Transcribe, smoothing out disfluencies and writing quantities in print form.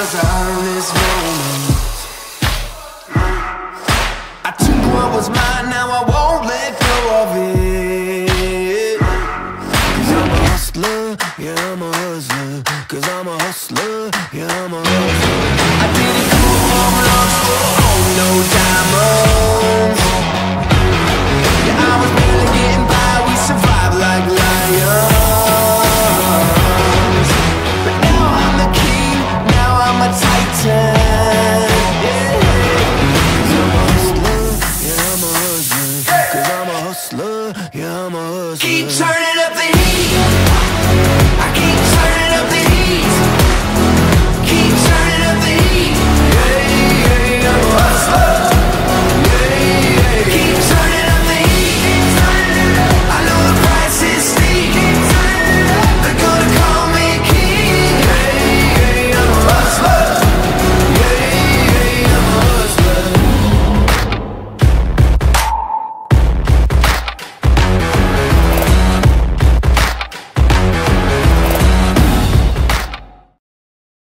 'cause I earned this moment. I took what was mine, now I won't let go of it. 'Cause I'm a hustler, yeah I'm a hustler. 'Cause I'm a hustler, yeah I'm a hustler.